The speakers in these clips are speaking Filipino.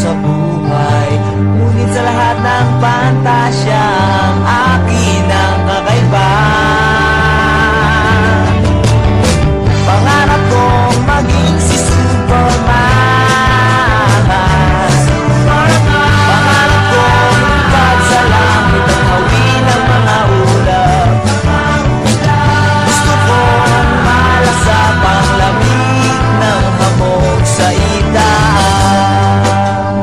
sa buhay. Ngunit sa lahat ng pantasya, ang akin ang kakaiba. Pangarap kong maging si Superman. Pangarap kong lumipad sa langit at hawin ang mga ulap. Gusto kong malasap ang lamig ng hamog sa itaas.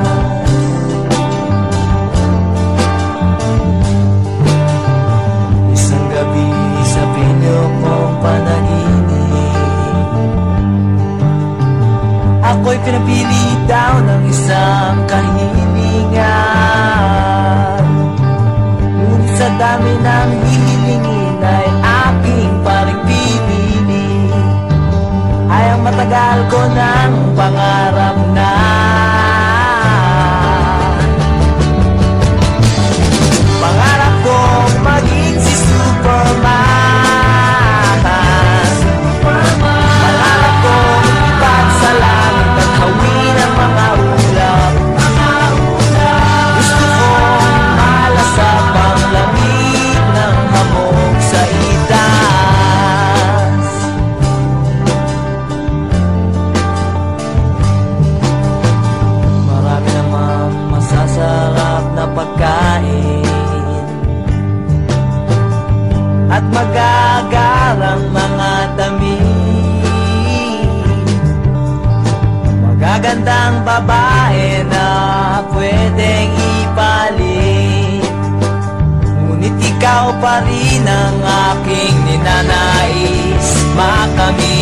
Isang gabi sa pinyo kong panaginip, ako'y pinapili daw ng isang kahilingan. Ngunit sa dami ng hihilingin ay aking paring pinili ay ang matagal ko ng pangarap na pangarap kong maging si Superman. Pangarap kong lumipad sa langit at hawin ang mga ulap. Gusto kong malasap ang lamig ng hamog sa itaas. Marami namang masasarap na pagkain at magagarang mga damit, magagandang babae na pwedeng ipalit. Ngunit ikaw pa rin ang aking ninanais makamit.